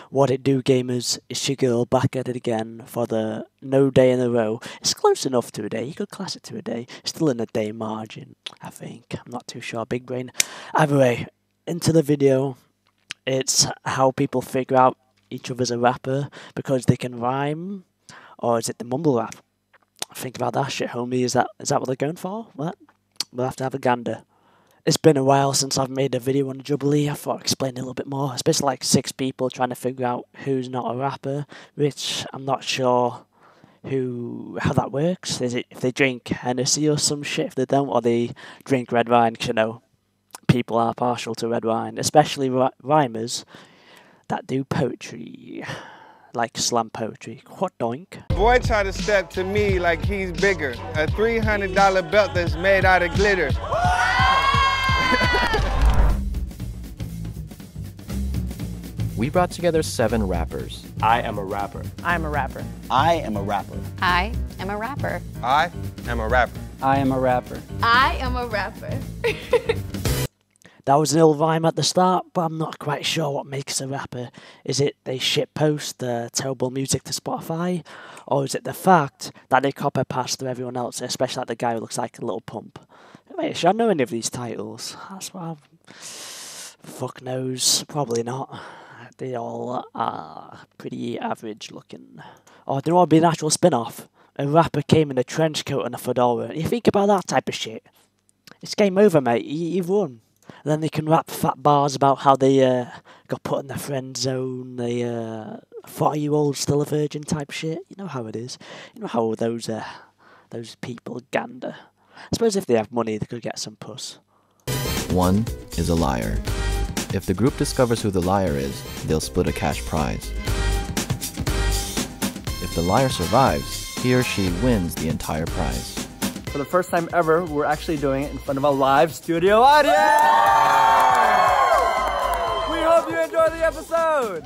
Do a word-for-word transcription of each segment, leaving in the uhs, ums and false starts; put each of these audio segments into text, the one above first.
What it do, gamers? It's your girl back at it again for the no day in a row. It's close enough to a day. You could class it to a day. Still in a day margin, I think. I'm not too sure. Big brain. Either way, into the video. It's how people figure out each other's a rapper because they can rhyme, or is it the mumble rap? Think about that shit, homie. Is that is that what they're going for? What? We'll have to have a gander. It's been a while since I've made a video on Jubilee. I thought I'd explain a little bit more. It's basically like six people trying to figure out who's not a rapper, which I'm not sure who how that works. Is it if they drink Hennessy or some shit? If they don't, or they drink red wine? 'Cause, you know, people are partial to red wine, especially rhymers that do poetry, like slam poetry. What doink? Boy try to step to me like he's bigger. A three hundred dollar belt that's made out of glitter. We brought together seven rappers. I am a rapper. I'm a rapper. I am a rapper. I am a rapper. I am a rapper. I am a rapper. I am a rapper. That was an ill rhyme at the start, but I'm not quite sure what makes a rapper. Is it they shitpost the terrible music to Spotify? Or is it the fact that they copy past through everyone else, especially like the guy who looks like a little pump? Wait, should I know any of these titles? That's what I'm... Fuck knows. Probably not. They all are pretty average looking. Or there would be an actual spin-off. A rapper came in a trench coat and a fedora. You think about that type of shit. It's game over, mate. You, you've won. And then they can rap fat bars about how they uh, got put in the friend zone. They uh, thought you old still a virgin type shit. You know how it is. You know how those uh, those people gander. I suppose if they have money, they could get some puss. One is a liar. If the group discovers who the liar is, they'll split a cash prize. If the liar survives, he or she wins the entire prize. For the first time ever, we're actually doing it in front of a live studio audience! We hope you enjoy the episode!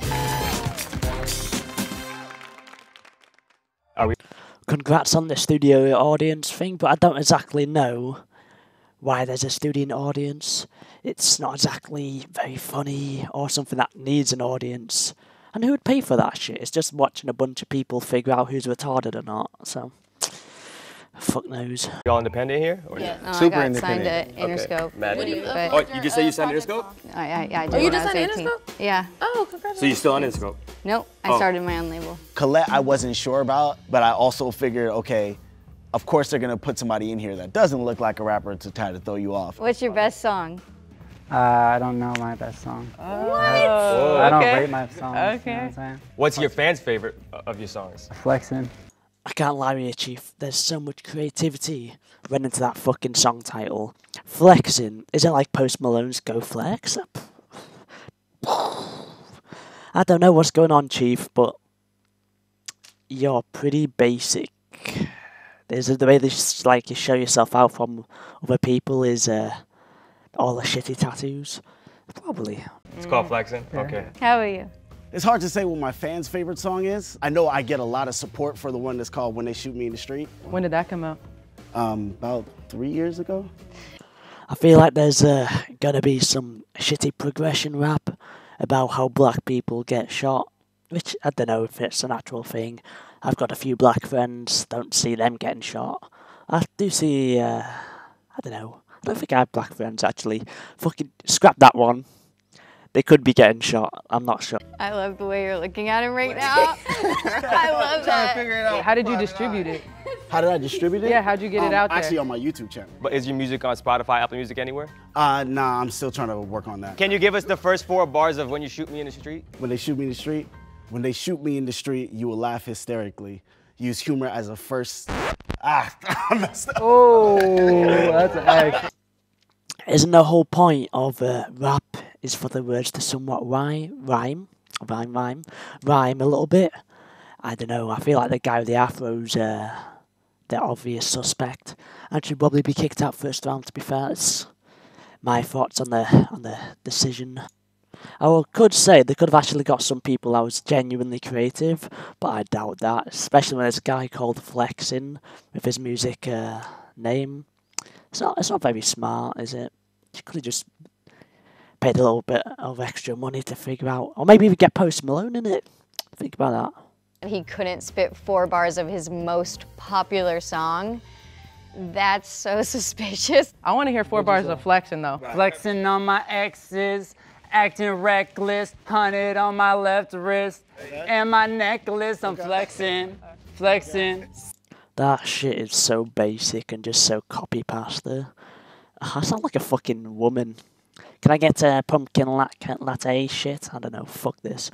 Are we? Congrats on the studio audience thing, but I don't exactly know why there's a studio audience. It's not exactly very funny or something that needs an audience. And who would pay for that shit? It's just watching a bunch of people figure out who's retarded or not, so... Fuck knows. You all independent here? Or Yeah, no, Super I got signed to independent. Interscope. Okay. Mad. But Oh, you just say you signed Interscope? I, I, I did Oh, you when just I was signed eighteen. Interscope? Yeah. Oh, congratulations. So you're still on Interscope? Nope, I Oh. started my own label. Colette, I wasn't sure about, but I also figured, okay, of course they're gonna put somebody in here that doesn't look like a rapper to try to throw you off. What's your best song? Uh, I don't know my best song. What? I don't okay. rate my songs. Okay. You know what I'm saying? What's your fans' favorite of your songs? Flexing. I can't lie with you, Chief. There's so much creativity went into that fucking song title. Flexing. Is it like Post Malone's Go Flex? I don't know what's going on, Chief, but you're pretty basic. There's the way this like you show yourself out from other people is uh, all the shitty tattoos. Probably. It's called Flexing? Yeah. Okay. How are you? It's hard to say what my fans' favorite song is. I know I get a lot of support for the one that's called When They Shoot Me in the Street. When did that come out? Um, about three years ago. I feel like there's uh, gonna be some shitty progression rap about how black people get shot, which I don't know if it's an actual thing. I've got a few black friends, don't see them getting shot. I do see, uh, I don't know, I don't think I have black friends actually. Fucking scrap that one. They could be getting shot, I'm not sure. I love the way you're looking at him right now. I love that. How did you distribute it? How did I distribute it? Yeah, how'd you get it Um, out there? Actually on my YouTube channel. But is your music on Spotify, Apple Music, anywhere? Uh, nah, I'm still trying to work on that. Can you give us the first four bars of When You Shoot Me in the Street? When they shoot me in the street, when they shoot me in the street, you will laugh hysterically. Use humor as a first. Ah, I messed up. Oh, that's an X. Isn't the whole point of uh, rap is for the words to somewhat rhyme, rhyme, rhyme, rhyme, rhyme a little bit? I don't know, I feel like the guy with the afro's uh, the obvious suspect and should probably be kicked out first round, to be fair. It's my thoughts on the on the decision. I could say they could have actually got some people that was genuinely creative, but I doubt that, especially when there's a guy called Flexing with his music uh, name. It's not, it's not very smart, is it? You could have just paid a little bit of extra money to figure out, or maybe we get Post Malone in it. Think about that. He couldn't spit four bars of his most popular song. That's so suspicious. I want to hear four bars of flexing though. Flexing on my exes, acting reckless, hunted on my left wrist, and my necklace, I'm flexing, flexing. That shit is so basic and just so copy pasta. I sound like a fucking woman. Can I get a pumpkin latte, latte shit? I don't know, fuck this.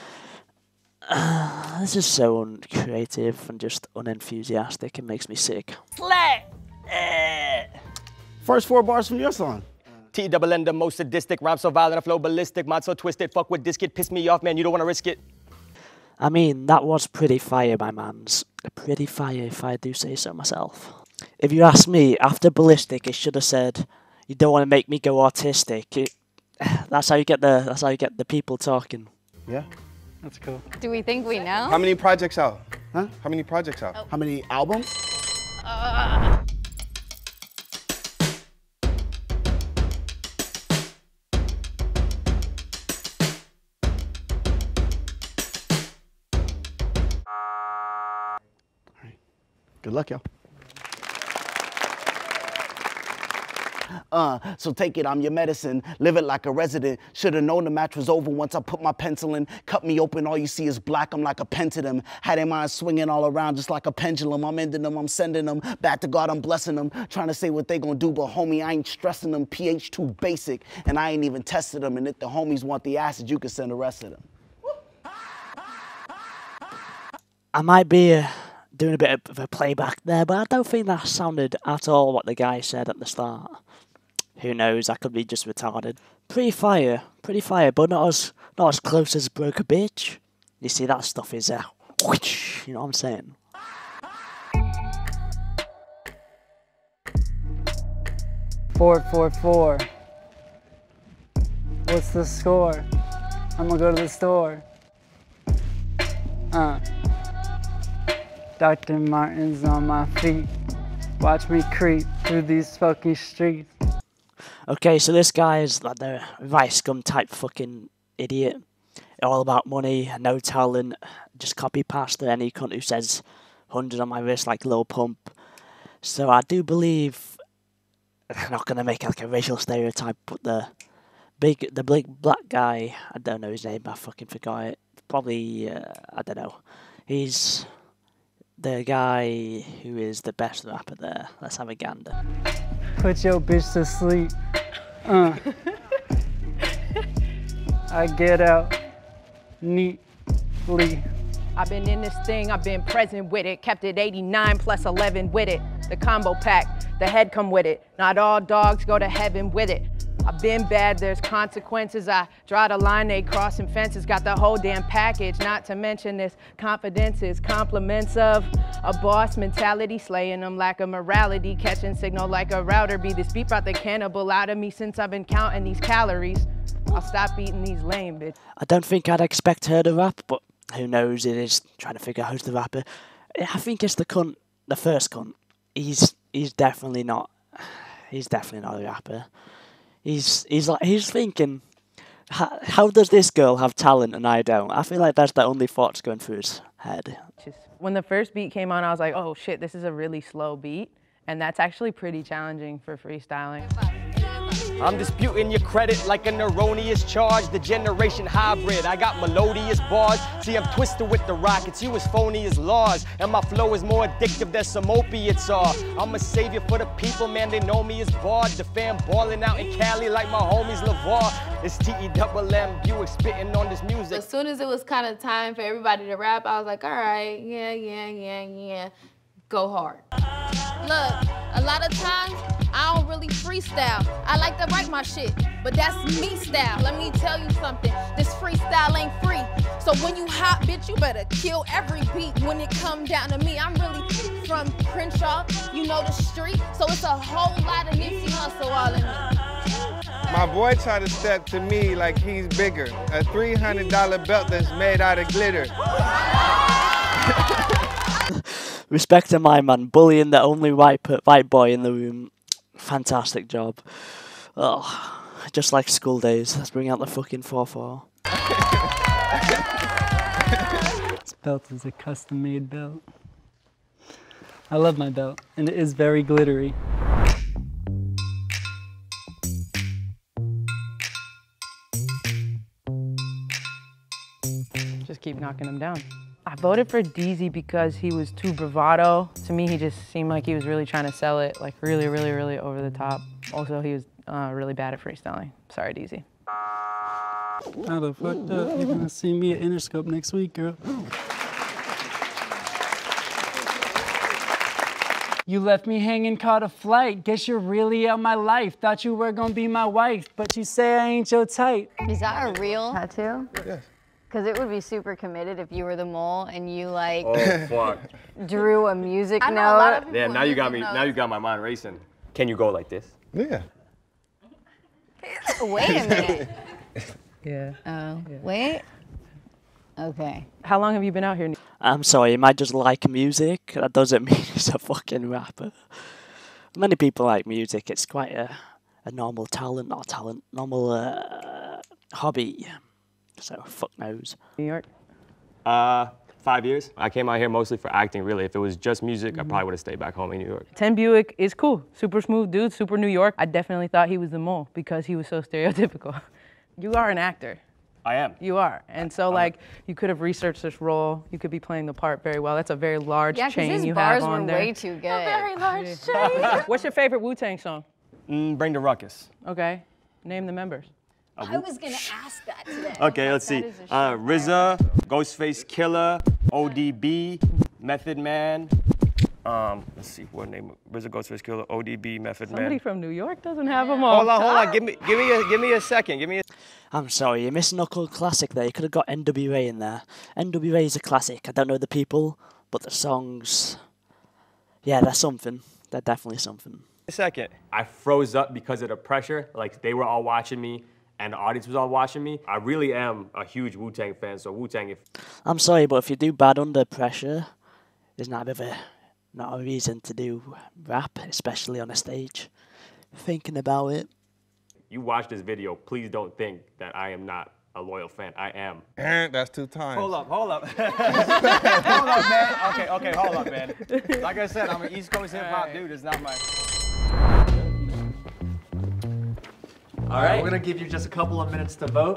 Uh, this is so uncreative and just unenthusiastic. It makes me sick. Slack! First four bars from your song. T double N, the most sadistic, rhyme so violent, I flow ballistic, mind so twisted, fuck with this kid, piss me off, man, you don't wanna risk it. I mean, that was pretty fire, my mans. Pretty fire, if I do say so myself. If you ask me, after ballistic, it should have said, "You don't want to make me go autistic." It, that's how you get the. That's how you get the people talking. Yeah. That's cool. Do we think we know? How many projects out? Huh? How many projects out? How many albums? Uh, Good luck, y'all. Uh, so take it, I'm your medicine. Live it like a resident. Should've known the match was over once I put my pencil in. Cut me open, all you see is black. I'm like a pen to them. Had their mind swinging all around just like a pendulum. I'm ending them, I'm sending them. Back to God, I'm blessing them. Trying to say what they gonna do, but homie, I ain't stressing them. pH too basic, and I ain't even tested them. And if the homies want the acid, you can send the rest of them. I might be uh, doing a bit of a playback there, but I don't think that sounded at all what the guy said at the start. Who knows? I could be just retarded. Pretty fire, pretty fire, but not as not as close as Broke a Bitch. You see, that stuff is uh, whoosh, you know what I'm saying? Four, four, four. What's the score? I'm gonna go to the store. Uh. Doctor Martin's on my feet. Watch me creep through these fucking streets. Okay, so this guy is like the vice scum type fucking idiot. All about money, no talent, just copy pasta any cunt who says one hundred on my wrist like Lil Pump. So I do believe, I'm not going to make like a racial stereotype, but the big, the big black guy, I don't know his name, I fucking forgot it. Probably, uh, I don't know. He's the guy who is the best rapper there. Let's have a gander. Put your bitch to sleep. Uh. I get out neatly. I've been in this thing, I've been present with it. Kept it eighty-nine plus eleven with it. The combo pack, the head come with it. Not all dogs go to heaven with it. I've been bad, there's consequences. I draw the line, they crossing fences. Got the whole damn package, not to mention this confidences, compliments of a boss mentality, slaying them lack of morality, catching signal like a router. Be this beat brought the cannibal out of me since I've been counting these calories. I'll stop eating these lame bitches. I don't think I'd expect her to rap, but who knows, it is trying to figure out who's the rapper. I think it's the cunt, the first cunt. He's he's definitely not, he's definitely not a rapper. He's he's like he's thinking, how, how does this girl have talent and I don't? I feel like that's the only thoughts going through his head. When the first beat came on, I was like, oh shit, this is a really slow beat. And that's actually pretty challenging for freestyling. I'm disputing your credit like an erroneous charge, the generation hybrid. I got melodious bars. See, I'm twisted with the rockets. You as phony as laws. And my flow is more addictive than some opiates are. I'm a savior for the people, man. They know me as Bard. The fam balling out in Cali like my homies LeVar. It's T E double M Buick spitting on this music. As soon as it was kind of time for everybody to rap, I was like, all right, yeah, yeah, yeah, yeah. Go hard. Look, a lot of times, I don't really freestyle. I like to write my shit, but that's me style. Let me tell you something, this freestyle ain't free. So when you hot, bitch, you better kill every beat when it come down to me. I'm really from Crenshaw, you know the street, so it's a whole lot of Nipsey Hussle all in me. My boy tried to step to me like he's bigger. A three hundred dollar belt that's made out of glitter. Respect to my man, bullying the only white white boy in the room. Fantastic job. Oh. Just like school days. Let's bring out the fucking four four. This belt is a custom-made belt. I love my belt, and it is very glittery. Just keep knocking him down. I voted for D Z because he was too bravado. To me, he just seemed like he was really trying to sell it, like really, really, really over the top. Also, he was uh, really bad at freestyling. Sorry, D Z. How the fuck up? You're gonna see me at Interscope next week, girl. You left me hanging, caught a flight. Guess you're really out my life. Thought you were gonna be my wife, but you say I ain't your type. Is that a real tattoo? Yes. Because it would be super committed if you were the mole and you like Oh fuck. drew a music I know a lot of note. people Yeah, now you got me. know. Now you got my mind racing. Can you go like this? Yeah. Wait a minute. Yeah. Oh, wait. Okay. How long have you been out here? I'm sorry, he might just like music. That doesn't mean he's a fucking rapper. Many people like music. It's quite a, a normal talent, not talent, normal uh, hobby. So, fuck knows. New York? Uh, five years. I came out here mostly for acting, really. If it was just music, I probably would have stayed back home in New York. Tim Buick is cool. Super smooth dude, super New York. I definitely thought he was the mole because he was so stereotypical. You are an actor. I am. You are. And so, like, you could have researched this role. You could be playing the part very well. That's a very large Yeah, because chain his you bars have on were there. way too good. Very large chain. What's your favorite Wu-Tang song? Mm, bring the ruckus. Okay. Name the members. I was going to ask that today. Okay, let's see. Uh, R Z A, Ghostface Killer, O D B, Method Man. Um, let's see, what name? R Z A, Ghostface Killer, O D B, Method Somebody Man. from New York doesn't have them all. Hold on, hold on. Give me, give me, a, give me a second. Give me a. I'm sorry, you missed Knuckle Classic there. You could have got N W A in there. N W A is a classic. I don't know the people, but the songs, yeah, they're something. They're definitely something. A second. I froze up because of the pressure. Like they were all watching me, and the audience was all watching me. I really am a huge Wu-Tang fan. So Wu-Tang, if I'm sorry, but if you do bad under pressure, isn't that a bit of a, not a reason to do rap, especially on a stage? Thinking about it. you watch this video, please don't think that I am not a loyal fan. I am. And that's two times. Hold up, hold up. Hold up, man. Okay, okay, hold up, man. Like I said, I'm an East Coast hip hop dude. It's not my. All right, we're gonna give you just a couple of minutes to vote.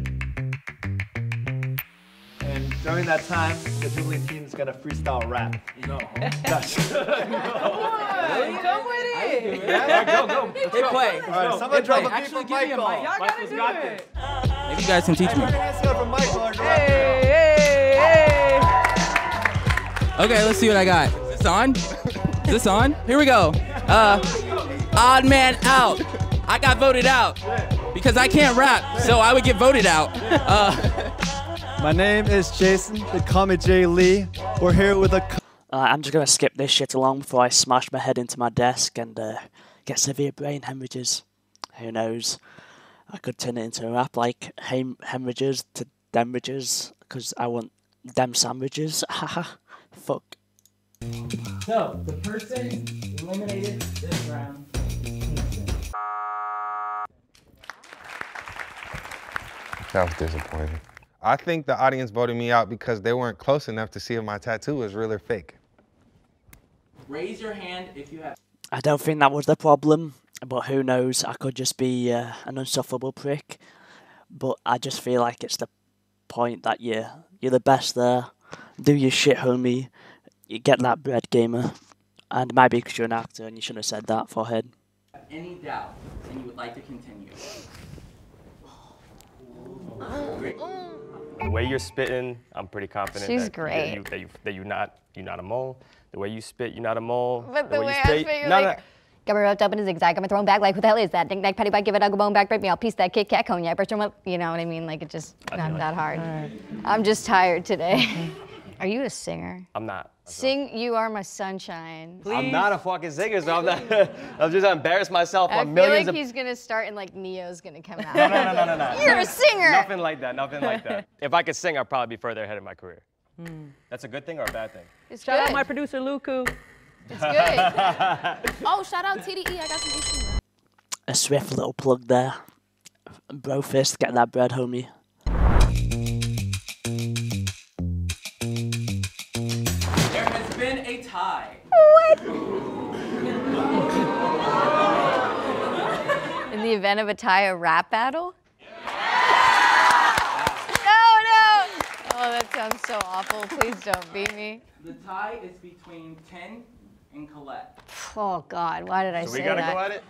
And during that time, the Jubilee team is gonna freestyle rap. No. Yes. Really? Come with it. Yeah, go, go. Let's Hit go. play. All right, somebody drop a beat Actually, from give me a Michael. mic. Y'all gotta do it. Maybe you guys can teach me. From Michael, Hey, hey, hey. Okay, let's see what I got. Is this on? Is this on? Here we go. Uh, odd man out. I got voted out because I can't rap, so I would get voted out. Uh, My name is Jason. They call me Jay Lee. We're here with a. Uh, I'm just going to skip this shit along before I smash my head into my desk and uh, get severe brain hemorrhages. Who knows? I could turn it into a rap like hem- hemorrhages to demages because I want dem sandwiches. Haha. Fuck. so, the person eliminated this round. That was disappointing. I think the audience voted me out because they weren't close enough to see if my tattoo was real or fake. Raise your hand if you have. I don't think that was the problem, but who knows? I could just be uh, an insufferable prick. But I just feel like it's the point that you're, you're the best there. Do your shit, homie. You get that bread, gamer. And maybe because you're an actor and you shouldn't have said that, forehead. Any doubt, and you would like to continue. The way you're spitting, I'm pretty confident. She's that great. You, that you that you not you're not a mole. The way you spit, you're not a mole. But the, way, you I spit, spit, you're no, like, no. got me wrapped up in a zigzag, got me thrown back like, who the hell is that? Ding dang, patty bite, give it a bone back, break me, I'll piece that Kit Kat cognac, brush them up. You know what I mean? Like, it's just I not feel that like- hard. Right. I'm just tired today. Are you a singer? I'm not. Sing You Are My Sunshine. I'm not a fucking singer, so I'm not. I'm just embarrassed myself I on feel millions like of. he's gonna start and like Neo's gonna come out. No, no, no, no, no, no. You're a singer. Nothing like that. Nothing like that. If I could sing, I'd probably be further ahead of my career. That's a good thing or a bad thing? It's Shout good. out my producer, Luku. It's good. Oh, shout out T D E. I got some issues. A swift little plug there. Bro fist, get that bread, homie. There has been a tie. What? In the event of a tie, a rap battle? No, no! Oh, that sounds so awful. Please don't beat me. The tie is between Ken and Colette. Oh, God, why did I So say we gotta that? go at it?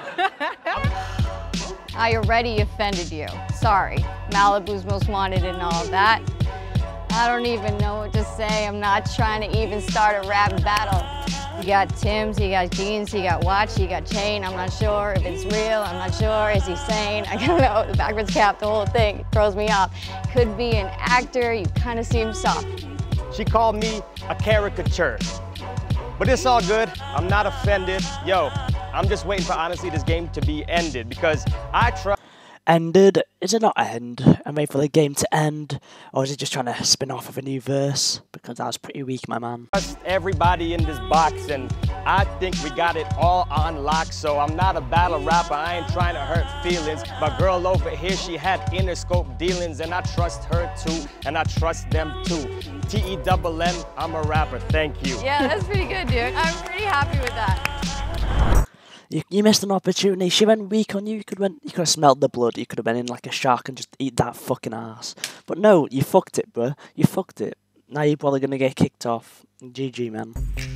I already offended you. Sorry. Malibu's Most Wanted and all of that. I don't even know what to say. I'm not trying to even start a rap battle. You got Tim's, you got jeans, you got watch, you got chain. I'm not sure if it's real. I'm not sure. Is he sane? I don't know. The backwards cap, the whole thing throws me off. Could be an actor. You kind of seem soft. She called me a caricature. But it's all good. I'm not offended. Yo, I'm just waiting for, honestly, this game to be ended because I trust. Ended? Is it not end? I'm waiting for the game to end. Or is it just trying to spin off of a new verse? Because that was pretty weak, my man. Trust everybody in this box, and I think we got it all on lock. So I'm not a battle rapper. I ain't trying to hurt feelings. My girl over here, she had Interscope dealings, and I trust her too, and I trust them too. T E double N, I'm a rapper. Thank you. Yeah, that's pretty good, dude. I'm pretty happy with that. You, you missed an opportunity. She went weak on you. You could went. You could have smelled the blood. You could have been in like a shark and just eat that fucking ass. But no, you fucked it, bro. You fucked it. Now you're probably gonna get kicked off. G G, man.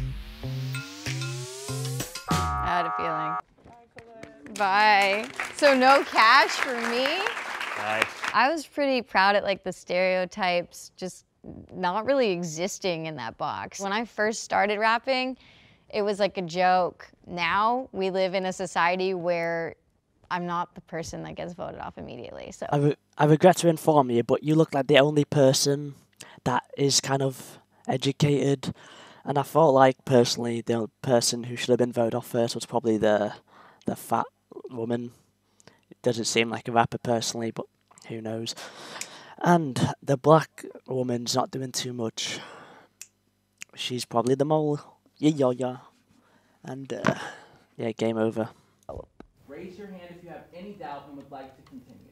I had a feeling. Bye. So no cash for me? Bye. I was pretty proud at like the stereotypes just not really existing in that box. When I first started rapping, it was like a joke. Now we live in a society where I'm not the person that gets voted off immediately. So I, re I regret to inform you, but you look like the only person that is kind of educated. And I felt like, personally, the person who should have been voted off first was probably the the fat woman. It doesn't seem like a rapper personally, but who knows. And the black woman's not doing too much. She's probably the mole. Yeah, yeah, yeah. And, uh, yeah, game over. Raise your hand if you have any doubt and would like to continue.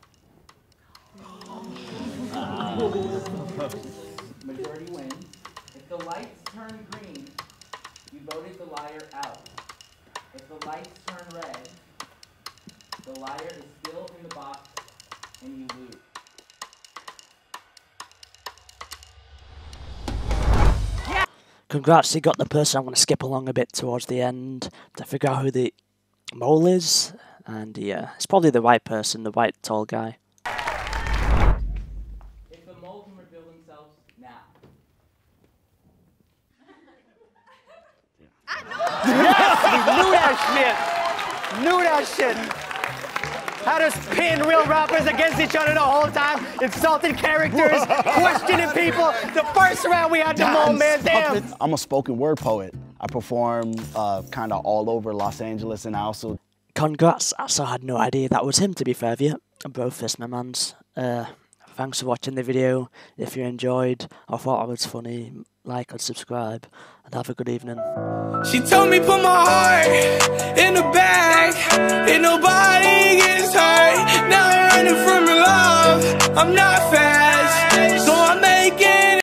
Majority wins. If the lights turn green, you voted the liar out. If the lights turn red, the liar is still in the box and you lose. Congrats, you got the person. I'm going to skip along a bit towards the end to figure out who the mole is. And yeah, it's probably the white person, the white tall guy. If the mole can reveal themselves now. Yes, we knew that shit. Knew that shit. Had us pin real rappers against each other the whole time, insulting characters, questioning people. The first round we had the mole, man, damn. I'm a spoken word poet. I perform uh, kind of all over Los Angeles, and I also... Congrats, I also had no idea that was him, to be fair with you. Bro fist, my mans. Uh, thanks for watching the video. If you enjoyed or thought it was funny, like and subscribe, and have a good evening. She told me put my heart in the bag, and nobody gets hurt. Now I'm running from your love. I'm not fast, so I'm making